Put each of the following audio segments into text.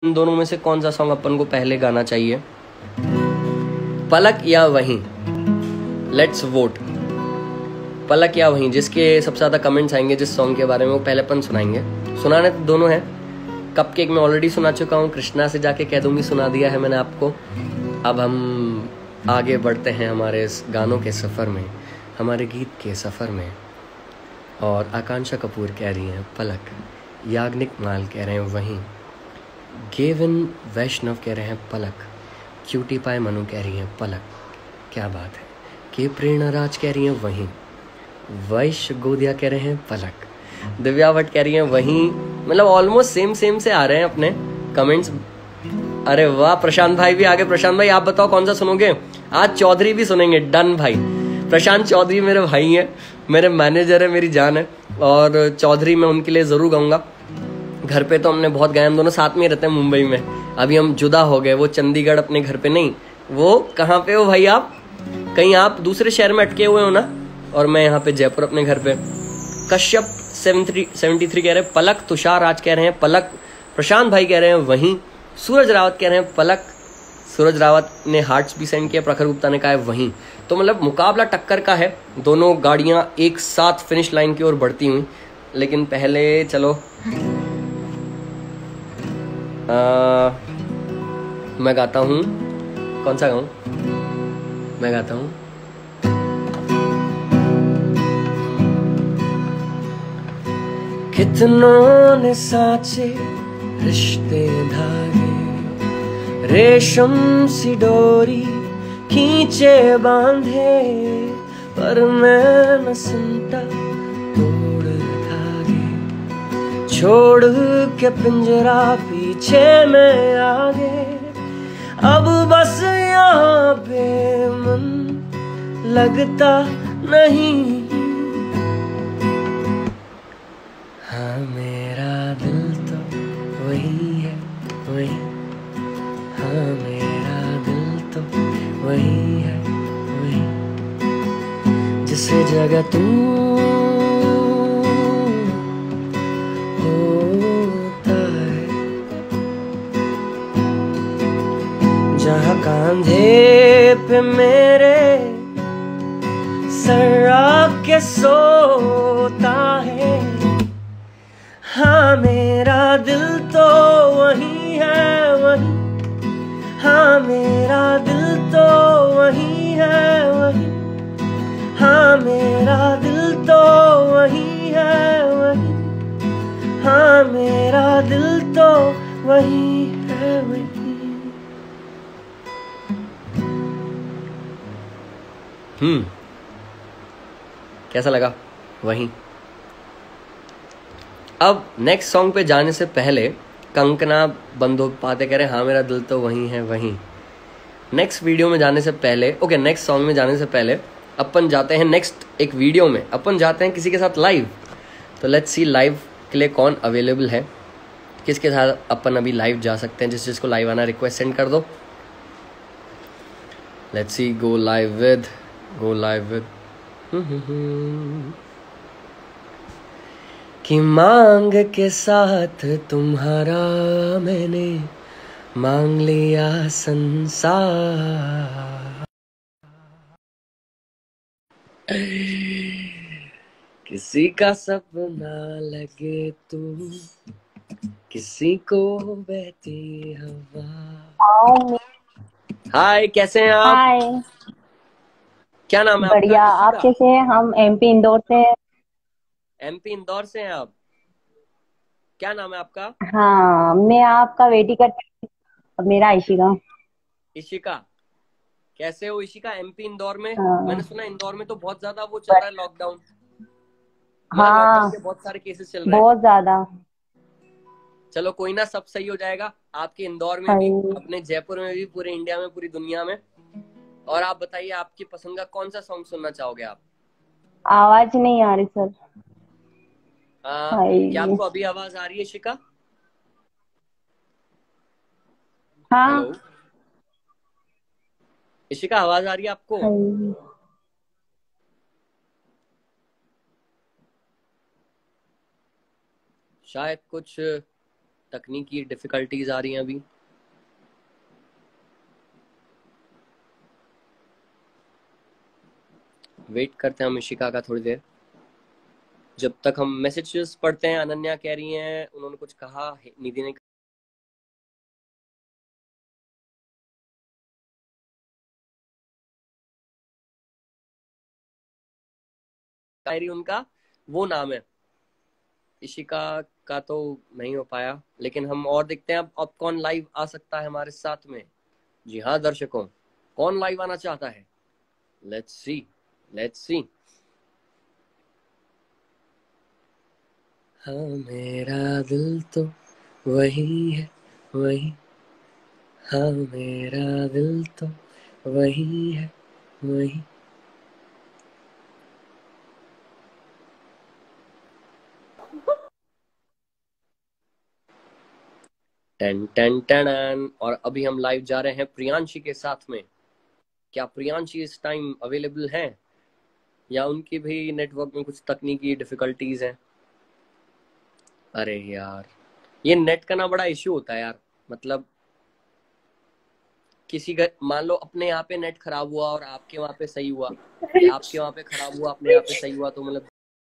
इन दोनों में से कौन सा सॉन्ग अपन को पहले गाना चाहिए, पलक या वहीं? लेट्स वोट, पलक या वहीं। जिसके सबसे ज्यादा कमेंट्स आएंगे जिस सॉन्ग के बारे में, वो पहले अपन सुनाएंगे। सुनाने तो दोनों हैं। कपकेक में ऑलरेडी सुना चुका हूँ, कृष्णा से जाके कह दूंगी सुना दिया है मैंने आपको। अब हम आगे बढ़ते हैं हमारे इस गानों के सफ़र में, हमारे गीत के सफ़र में। और आकांक्षा कपूर कह रही हैं पलक, याग्निक माल कह रहे हैं वहीं, गेविन वैष्णव कह रहे हैं पलक, क्यूटी पाए मनु कह रही हैं पलक, क्या बात है। के प्रेरणा राज कह रही हैं वहीं, वैश्य गोदिया कह रहे हैं पलक, दिव्या भट्ट कह रही हैं वहीं। मतलब ऑलमोस्ट सेम से आ रहे हैं अपने कमेंट्स। अरे वाह, प्रशांत भाई भी आगे। प्रशांत भाई आप बताओ कौन सा सुनोगे? आज चौधरी भी सुनेंगे, डन भाई। प्रशांत चौधरी मेरे भाई हैं, मेरे मैनेजर है, मेरी जान है। और चौधरी मैं उनके लिए जरूर गाऊंगा। घर पे तो हमने बहुत गाए, हम दोनों साथ में रहते हैं मुंबई में। अभी हम जुदा हो गए, वो चंडीगढ़ अपने घर पे नहीं। वो कहाँ पे हो भाई आप? कहीं आप दूसरे शहर में अटके हुए हो ना, और मैं यहाँ पे जयपुर अपने घर पे। कश्यप 73 कह रहे हैं पलक, तुषार आज कह रहे हैं पलक, प्रशांत भाई कह रहे हैं वहीं, सूरज रावत कह रहे हैं पलक। सूरज रावत ने हार्ट्स भी सेंड किया, प्रखर गुप्ता ने कहा है वहीं। तो मतलब मुकाबला टक्कर का है, दोनों गाड़ियां एक साथ फिनिश लाइन की ओर बढ़ती हुई। लेकिन पहले चलो मैं गाता हूँ। कौन सा गाऊं? मैं गाता हूँ कितनों ने साचे रिश्ते धागे, रेशम सी डोरी खींचे बांधे, पर मैं न सुनता तोड़ धागे, छोड़ के पिंजरा पीछे मैं आगे। अब बस यहाँ पे मन लगता नहीं, हाँ मेरा दिल तो वही है वही, हाँ मेरा दिल तो वही है वही, जिस जगह तू होता है, जहाँ कांधे पे मेरे सर आके सोता है। हाँ मेरा दिल तो वही है वही, हाँ मेरा दिल तो वही है वही, हाँ मेरा दिल तो वही है वही, हाँ मेरा दिल तो वही है वही। कैसा लगा वही? अब नेक्स्ट सॉन्ग पे जाने से पहले कंकना बंदोपाध्याय कह रहे हैं हाँ मेरा दिल तो वहीं है वहीं। नेक्स्ट वीडियो में जाने से पहले, नेक्स्ट सॉन्ग में जाने से पहले अपन जाते हैं नेक्स्ट एक वीडियो में, अपन जाते हैं किसी के साथ लाइव। तो लेट्स सी लाइव के लिए कौन अवेलेबल है, किसके साथ अपन अभी लाइव जा सकते हैं। जिसको लाइव आना रिक्वेस्ट सेंड कर दो। Let's see go live with कि मांग के साथ तुम्हारा मैंने मांग लिया संसार, किसी का सपना लगे तुम, किसी को बहती हवा। हाय कैसे हैं आप? हाय, क्या नाम है आपका? बढ़िया। आप कैसे हैं? हम एमपी इंदौर से हैं। एमपी इंदौर से हैं आप? क्या नाम है आपका? हाँ, मैं आपका वेट कर रही हूँ। मेरा इशिका। इशिका। कैसे हो इशिका? एमपी इंदौर में मैंने हाँ, सुना इंदौर में तो बहुत ज्यादा वो चल रहा है बढ़िया। लॉकडाउन, मतलब लॉकडाउन हाँ, के बहुत सारे केसेस चल रहे हैं। बहुत ज्यादा। चलो कोई ना, सब सही हो जाएगा आपके इंदौर में भी, सही। अपने जयपुर में भी, पूरे इंडिया में, पूरी दुनिया में। और आप बताइए आपकी पसंद का कौन सा सॉन्ग सुनना चाहोगे आप? आवाज नहीं आ रही सर। क्या हाय। आपको अभी आवाज आ रही है शिका? हाँ। हेलो इशिका, आवाज आ रही है आपको? हाय। शायद कुछ तकनीकी डिफिकल्टीज आ रही हैं अभी। वेट करते हैं हम इशिका का थोड़ी देर, जब तक हम मैसेजेस पढ़ते हैं। अनन्या कह रही हैं, उन्होंने कुछ कहा, निधि ने कहा उनका वो नाम है। इशिका का तो नहीं हो पाया, लेकिन हम और देखते हैं अब कौन लाइव आ सकता है हमारे साथ में। जी हाँ दर्शकों, कौन लाइव आना चाहता है? Let's see, let's see. हाँ मेरा दिल तो वही है वही, हाँ मेरा दिल तो वही है वही। टन टन टन। और अभी हम लाइव जा रहे हैं प्रियांशी के साथ में। क्या प्रियांशी इस टाइम अवेलेबल है, या उनकी भी नेटवर्क में कुछ तकनीकी डिफिकल्टीज हैं? अरे यार, ये नेट का ना बड़ा इश्यू होता है यार। मतलब किसी का मान लो अपने यहाँ पे नेट खराब हुआ और आपके वहाँ पे सही हुआ, या आपके वहाँ पे खराब हुआ अपने यहाँ पे सही हुआ, तो मतलब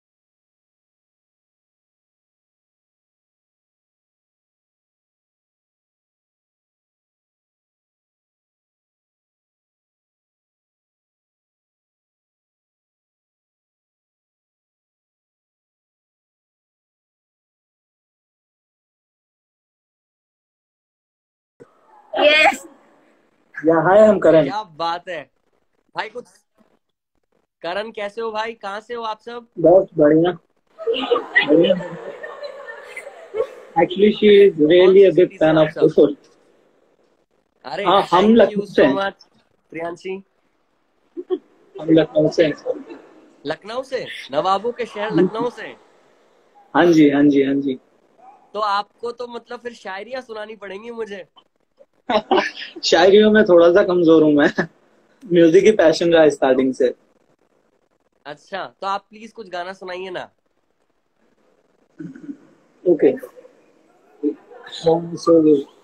यस या हाय, हम करण। क्या बात है भाई। कुछ करण कैसे हो भाई, कहाँ से हो आप सब? बहुत बढ़िया बढ़िया। एक्चुअली शी इज कौन really see a big city से फैन हो आप ऑफ सब? कुसुम। अरे हाँ, हम थैंक यू लखनऊ से सो हैं। मच प्रियांशी। हम लखनऊ से हैं। लखनऊ से, नवाबों के शहर लखनऊ से। हाँ जी, हाँ जी, हाँ जी। तो आपको तो मतलब फिर शायरियां सुनानी पड़ेंगी मुझे। शायरियों में थोड़ा सा कमजोर हूँ मैं। म्यूजिक ही पैशन रहा है स्टार्टिंग से। अच्छा, तो आप प्लीज कुछ गाना सुनाइए ना। ओके, सो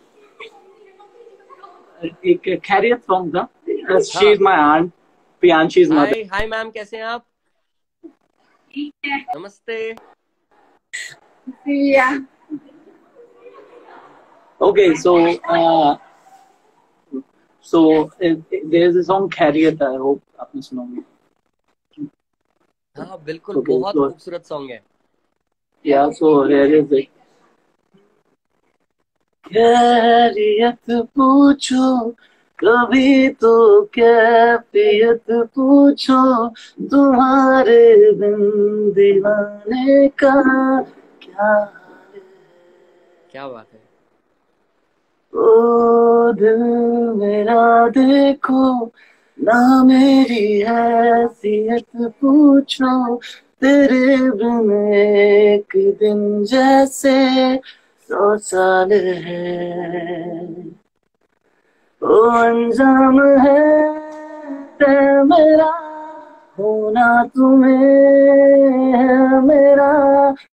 एक खैरियत सॉन्ग था। शी हाँ। Is my aunt, Priyanshi is hi mother. Hi ma'am, कैसे हैं आप? नमस्ते। Okay, so there is a song खैरियत, आई होप आपने सुना होगा। हाँ बिल्कुल, ओके, बहुत सो खूबसूरत सॉन्ग है। या सो हियर इज इट। खैरियत पूछो कभी तो, कैफियत पूछो तुम्हारे बिन दीवाने का क्या हाल है। क्या बात है। ओ दिल मेरा देखो ना, मेरी हैसियत पूछो तेरे बिन एक दिन जैसे 100 साल है। ओ अंजाम है तै मेरा होना, तुम्हें है मेरा